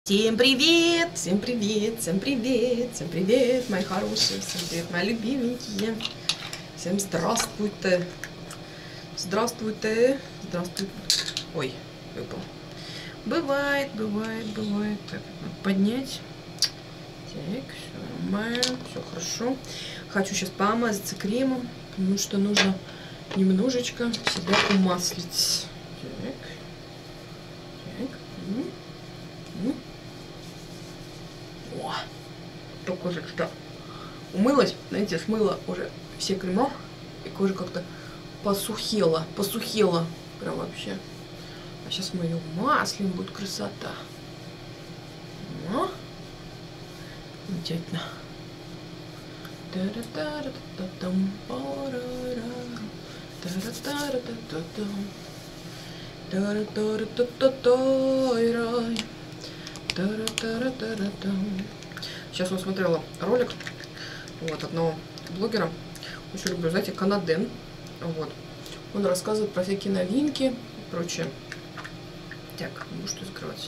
Всем привет, всем привет, всем привет, всем привет, мои хорошие, всем привет, мои любименькие. Всем здравствуйте, здравствуйте, здравствуйте. Ой, выпал. Бывает. Так, надо поднять. Так, все нормально, все хорошо. Хочу сейчас помазаться кремом, потому что нужно немножечко себя умаслить. Так, так. О, только уже что умылась, знаете, смыла уже все крема, и кожа как-то посухела, прям вообще. А сейчас мы ее маслим, будет красота. О, замечательно. Сейчас я смотрела ролик вот одного блогера, очень люблю, знаете, Канаден. Вот. Он рассказывает про всякие новинки и прочее. Так, ну что закрывать?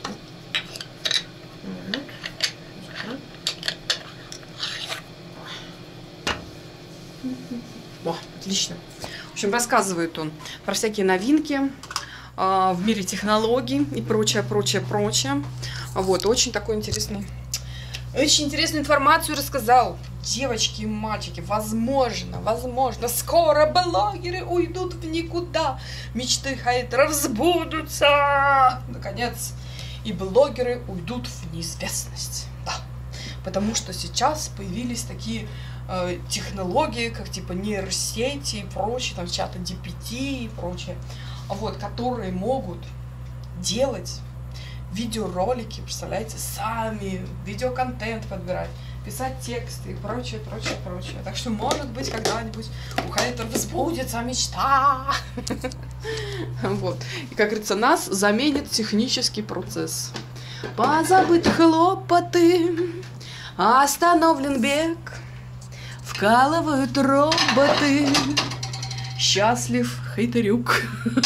О, отлично. В общем, рассказывает он про всякие новинки в мире технологий и прочее. Вот, очень интересную информацию рассказал. Девочки и мальчики, возможно, скоро блогеры уйдут в никуда. Мечты хейтеров сбудутся. Наконец, и блогеры уйдут в неизвестность. Да. Потому что сейчас появились такие технологии, как типа нейросети и прочее, там чата GPT и прочее, вот, которые могут делать видеоролики, представляете, сами, видеоконтент подбирать, писать тексты и прочее. Так что, может быть, когда-нибудь у хейтеров сбудется мечта. Вот. И, как говорится, нас заменит технический процесс. Позабыты хлопоты, остановлен бег, вкалывают роботы, счастлив хейтерюк.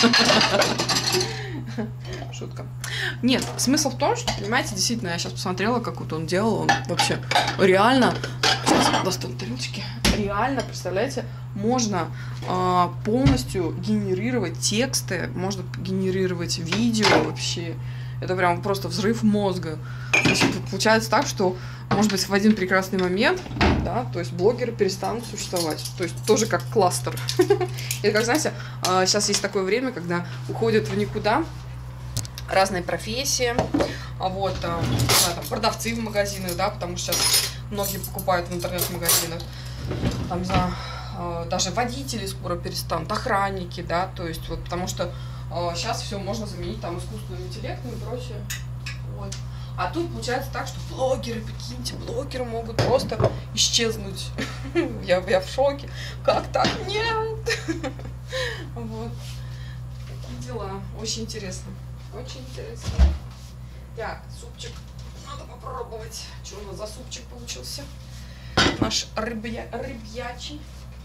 Шутка. Нет, смысл в том, что, понимаете, действительно, я сейчас посмотрела, как вот он делал, он вообще реально, сейчас достану тарелочки, реально, представляете, можно полностью генерировать тексты, можно генерировать видео вообще, это прям просто взрыв мозга. То есть, получается так, что, может быть, в один прекрасный момент, да, то есть блогеры перестанут существовать, то есть тоже как кластер. Это как, знаете, сейчас есть такое время, когда уходят в никуда разные профессии, вот, там, продавцы в магазинах, да, потому что сейчас многие покупают в интернет-магазинах, там, не знаю, даже водители скоро перестанут, охранники, да, то есть вот, потому что сейчас все можно заменить там искусственным интеллектом и прочее, вот. А тут получается так, что блогеры, прикиньте, блогеры могут просто исчезнуть. Я в шоке. Как так? Нет! Вот. Такие дела. Очень интересно. Очень интересно. Так, супчик. Надо попробовать. Что у нас за супчик получился? Наш рыбьячий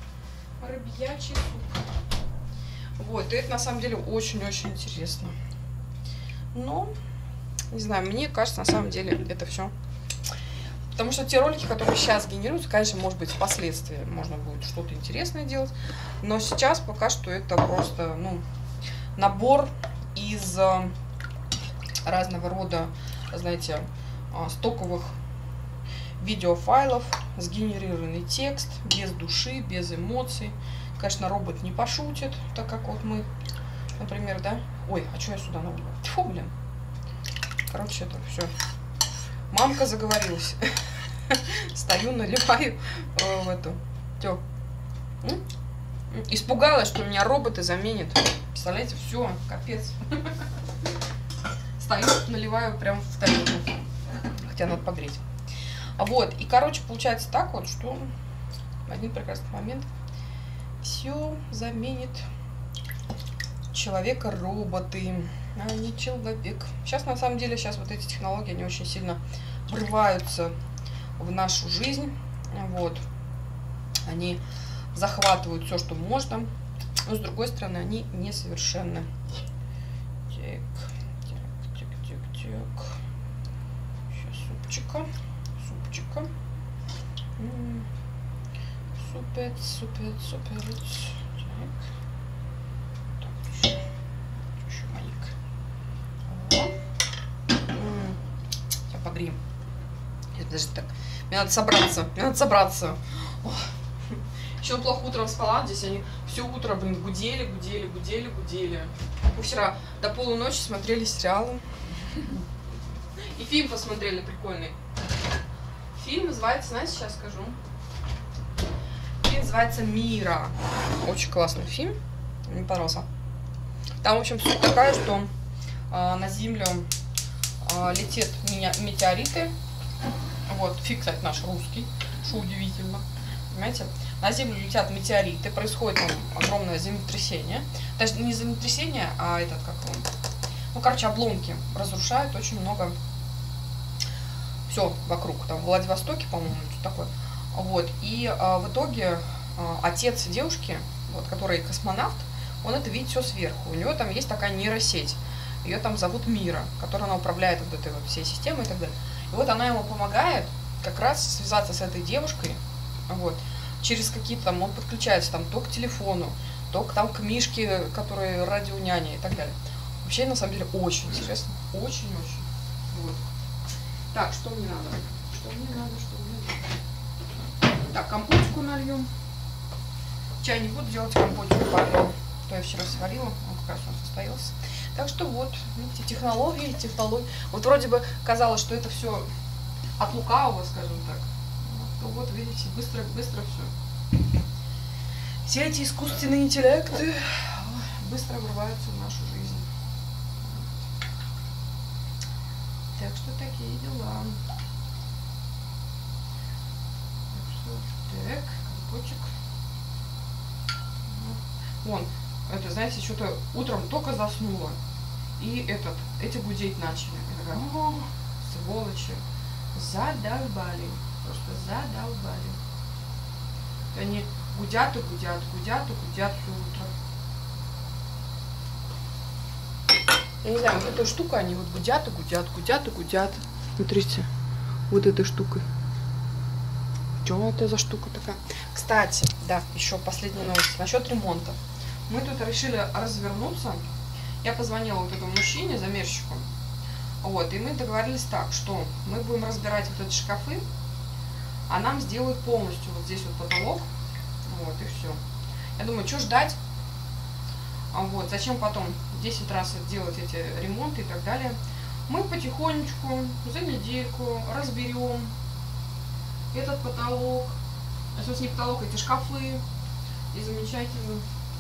суп. Вот, и это на самом деле очень-очень интересно. Но, не знаю, мне кажется, на самом деле это все. Потому что те ролики, которые сейчас генерируются, конечно, может быть, впоследствии можно будет что-то интересное делать. Но сейчас пока что это просто, ну, набор из разного рода, знаете, стоковых видеофайлов, сгенерированный текст, без души, без эмоций. Конечно, робот не пошутит, так как вот мы, например, да? Ой, а что я сюда наливаю? Тьфу, блин. Короче, это все. Мамка заговорилась. Стою, наливаю в эту. Тё. Испугалась, что меня роботы заменят. Представляете, все, капец. Стою, наливаю прям в тарелку. Хотя надо погреть. Вот, и, короче, получается так вот, что в один прекрасный момент все заменит человека роботы, а не человек. Сейчас, на самом деле, вот эти технологии, они очень сильно врываются в нашу жизнь. Вот. Они захватывают все, что можно, но, с другой стороны, они несовершенны. Так. супчика. Супец. Так, еще маленько. Сейчас погреем. Подожди, так. Мне надо собраться. Еще плохо утром спала, здесь они все утро, гудели. Мы вчера до полуночи смотрели сериалы. И фильм посмотрели прикольный. Фильм называется, знаете, сейчас скажу. Фильм называется «Мира». Очень классный фильм. Мне понравился. Там, в общем, суть такая, что на Землю летят метеориты. Вот, фильм, кстати, наш русский, что удивительно. Понимаете? На Землю летят метеориты, происходит там огромное землетрясение. Даже не землетрясение, а обломки разрушают очень много все вокруг. Там в Владивостоке, по-моему, что такое. Вот. И в итоге отец девушки, вот, который космонавт, он это видит все сверху. У него там есть такая нейросеть. Ее там зовут Мира, которая она управляет вот этой вот всей системой и так далее. И вот она ему помогает как раз связаться с этой девушкой. Вот. Через какие-то там, он подключается там то к телефону, то к мишке, которые радионяня и так далее. Вообще, на самом деле, очень интересно. Очень-очень. Вот. Так, что мне надо? Так, компотику нальем. Чай не буду делать, компотику парю. То я вчера сварила, он как раз у нас состоялся. Так что вот, видите, технологии. Вот вроде бы казалось, что это все от лукавого, скажем так. То вот, видите, быстро все. Все эти искусственные интеллекты быстро врываются в нашу жизнь. Так что такие дела. Так, компотик. Вон, это, знаете, что-то утром только заснула. И эти гудеть начали. Я такая, сволочи. Задолбали. Просто задолбали. Они гудят все утро. Я не знаю, вот эта штука, они вот гудят. Смотрите, вот этой штукой. Что это за штука такая? Кстати, да, еще последняя новость насчет ремонта. Мы тут решили развернуться. Я позвонила вот этому мужчине, замерщику. Вот, и мы договорились так, что мы будем разбирать вот эти шкафы, а нам сделают полностью вот здесь вот потолок. Вот, и все. Я думаю, что ждать? Вот, зачем потом 10 раз делать эти ремонты и так далее. Мы потихонечку, за недельку разберем этот потолок. А сейчас не потолок, эти шкафы. И замечательно.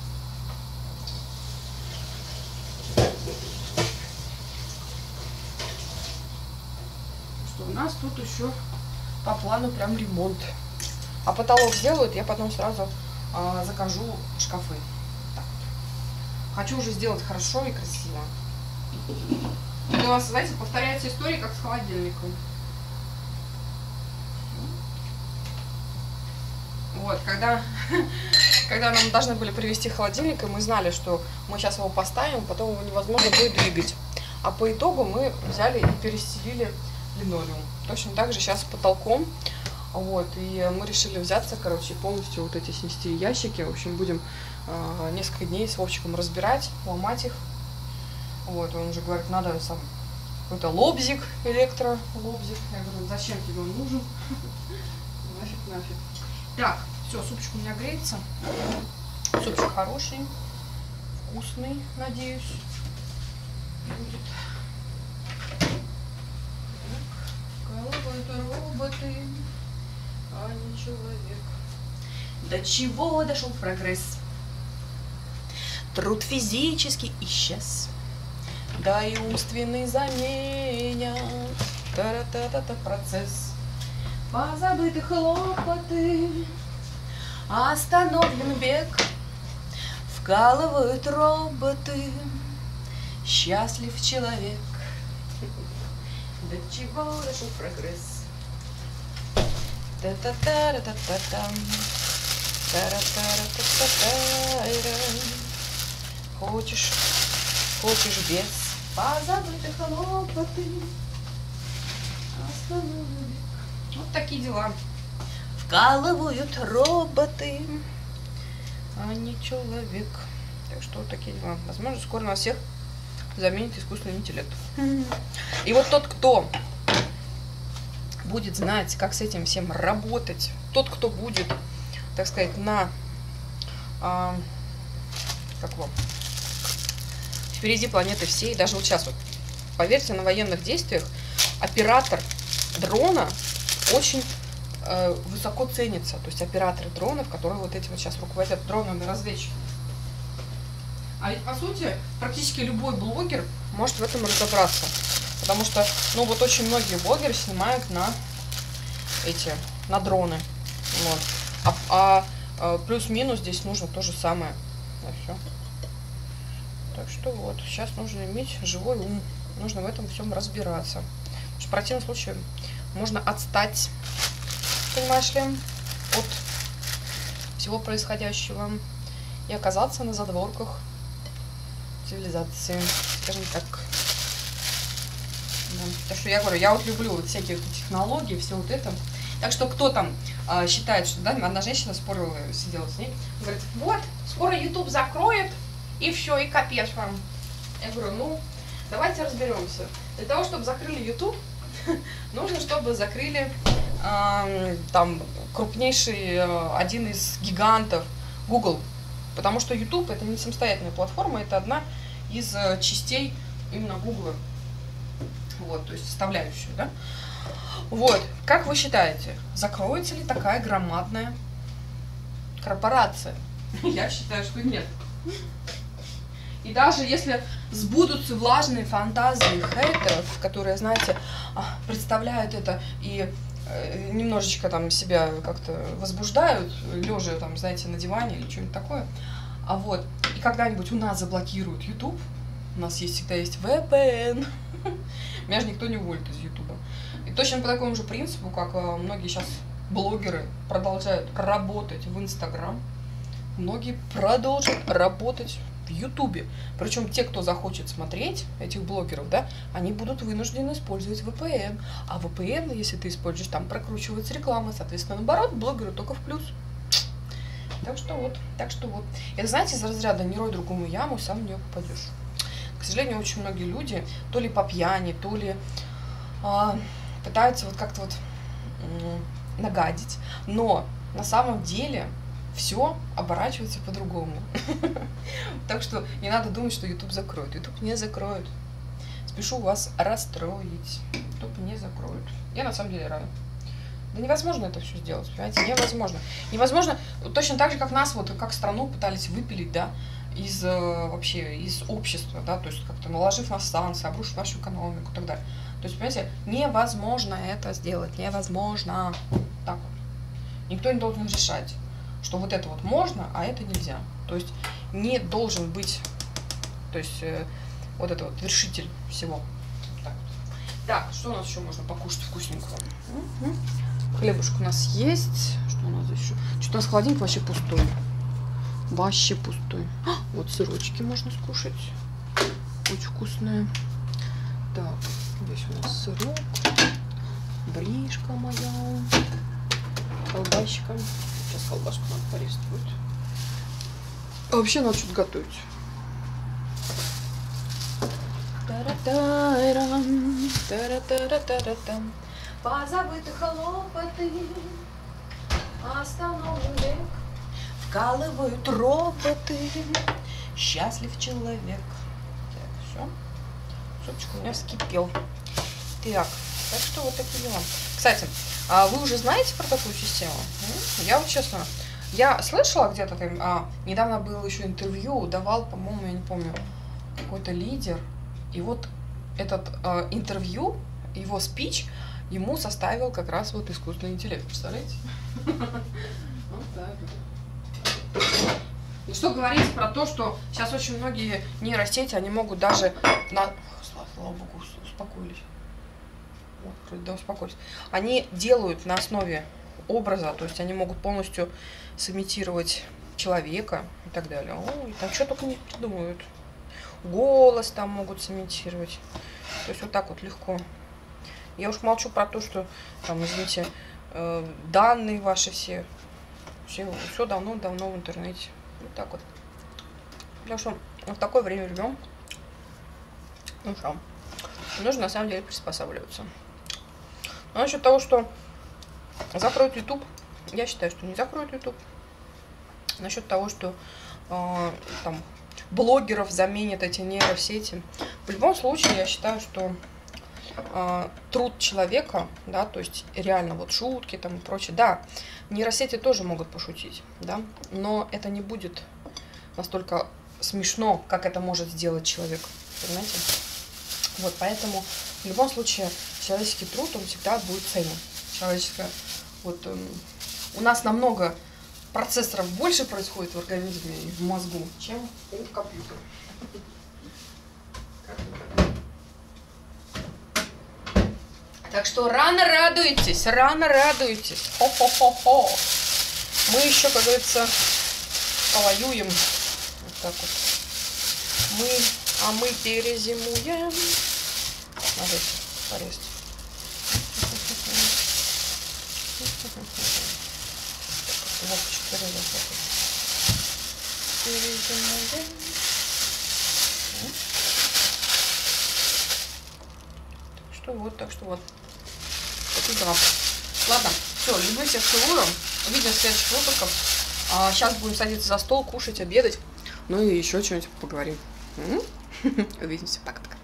Что у нас тут еще по плану прям ремонт. А потолок сделают, я потом сразу закажу шкафы. Так. Хочу уже сделать хорошо и красиво. Это у вас, знаете, повторяется история, как с холодильником. Вот, когда нам должны были привезти холодильник, и мы знали, что мы сейчас его поставим, потом его невозможно будет двигать. А по итогу мы взяли и перестелили линолеум. Точно так же сейчас с потолком. Вот, и мы решили взяться, короче, полностью вот эти снести ящики. В общем, будем несколько дней с Вовчиком разбирать, ломать их. Вот, он уже говорит, надо сам какой-то лобзик, электролобзик. Я говорю, зачем тебе он нужен? Нафиг. Так, все, супчик у меня греется. Супчик хороший, вкусный, надеюсь. Будет. Головой-то роботы, а не человек. До чего дошел прогресс? Труд физический исчез, да и умственный заменят. Та-та-та-та процесс. Позабыты хлопоты, остановлен бег, вкалывают роботы, счастлив человек. До чего дошел прогресс? Та-та-та-та-та-та-там. Та-ра-та-ра-та-та-та-ра. Хочешь без, позабыты хлопоты, Вот такие дела. Вкалывают роботы, а не человек. Так что вот такие дела. Возможно, скоро нас всех заменит искусственный интеллект. И вот тот, кто будет знать, как с этим всем работать, тот, кто будет, так сказать, впереди планеты всей, даже вот сейчас вот, поверьте, на военных действиях оператор дрона очень высоко ценится. То есть операторы дронов, которые вот эти вот сейчас руководят дронами разведчиками. А ведь, по сути, практически любой блогер может в этом разобраться. Потому что, ну, вот очень многие блогеры снимают на дроны. Вот. Плюс-минус здесь нужно то же самое. Да, все. Так что вот, сейчас нужно иметь живой ум. Нужно в этом всем разбираться. Потому что в противном случае можно отстать, понимаешь ли, от всего происходящего и оказаться на задворках цивилизации, скажем так. Да. Так что я говорю, я вот люблю вот всякие вот технологии, все вот это. Так что кто там считает, что, да, одна женщина спорила, сидела с ней, говорит, вот, скоро YouTube закроет, и все, и капец вам. Я говорю, ну, давайте разберемся. Для того, чтобы закрыли YouTube, нужно, чтобы закрыли там крупнейший один из гигантов Google. Потому что YouTube это не самостоятельная платформа, это одна из частей именно Google. Вот, то есть составляющую, да? Вот, как вы считаете, закроется ли такая громадная корпорация? Я считаю, что нет. И даже если сбудутся влажные фантазии хейтеров, которые, знаете, представляют это и немножечко там себя как-то возбуждают, лежа там, знаете, на диване или что-нибудь такое, и когда-нибудь у нас заблокируют YouTube, у нас всегда есть VPN, меня же никто не уволит из YouTube. И точно по такому же принципу, как многие сейчас блогеры продолжают работать в Instagram, многие продолжат работать в Ютубе. Причем те, кто захочет смотреть этих блогеров, да, они будут вынуждены использовать VPN. А VPN, если ты используешь, там прокручивается реклама, соответственно, наоборот, блогеру только в плюс. Так что вот. Это, знаете, из разряда «не рой другому яму, сам в нее попадешь». К сожалению, очень многие люди то ли по пьяни, то ли пытаются вот как-то вот нагадить. Но на самом деле все оборачивается по-другому. Так что не надо думать, что YouTube закроют. YouTube не закроют. Спешу вас расстроить. YouTube не закроют. Я на самом деле рада. Да невозможно это все сделать, понимаете? Невозможно. Невозможно, точно так же, как нас, вот как страну пытались выпилить, да, из общества, да, то есть как-то наложив на санкции, обрушив нашу экономику и так далее. То есть, понимаете, невозможно это сделать, невозможно. Так вот. Никто не должен решать, что вот это вот можно, а это нельзя. То есть не должен быть, то есть вот это вот вершитель всего. Так, так, что у нас еще можно покушать вкусненького? Хлебушек у нас есть. Что у нас еще? Что-то у нас холодильник вообще пустой. Вообще пустой. Вот сырочки можно скушать. Очень вкусные. Так, здесь у нас сырок. Бришка моя. Колбасика. Сейчас колбаску надо порезать будет. А вообще надо что-то готовить. Позабыты хлопоты, остановлен век, вкалывают роботы, счастлив человек. Так, все. Супчик у меня вскипел. Так что вот такие дела. Кстати, а вы уже знаете про такую систему? Я вот честно, я слышала где-то, недавно было еще интервью, давал, по-моему, я не помню, какой-то лидер. И вот этот интервью, его спич, ему составил как раз вот искусственный интеллект. Представляете? Вот так. И что говорить про то, что сейчас очень многие нейросети, они могут даже слава богу, успокоились. Да, успокоились. Они делают на основе образа, то есть они могут полностью сымитировать человека и так далее. Ой, там что только не придумывают. Голос там могут сымитировать. То есть вот так вот легко Я уж молчу про то, что, там, извините, данные ваши все давно-давно в интернете. Вот так вот. Потому что в такое время живем. Ну что, нужно на самом деле приспосабливаться. А насчет того, что закроют YouTube, я считаю, что не закроют YouTube. Насчет того, что там блогеров заменят эти нейросети. В любом случае, я считаю, что труд человека, да, то есть реально вот шутки там и прочее, да, нейросети тоже могут пошутить, да, но это не будет настолько смешно, как это может сделать человек, понимаете? Вот, поэтому в любом случае человеческий труд, он всегда будет ценен. Человеческое, вот у нас намного процессоров больше происходит в организме и в мозгу, чем у компьютера. Так что рано радуйтесь, рано радуйтесь. Хо-хо-хо-хо. Мы еще, как говорится, повоюем. Вот так вот. Мы перезимуем. Смотрите, порезать. Вовчик порезал. Перезимуем. Так что вот. Такие дела. Ладно, все, люблю всех, целую. Увидимся в следующих выпусках. Сейчас будем садиться за стол, кушать, обедать. Ну и еще что-нибудь поговорим. Увидимся. Пока-пока.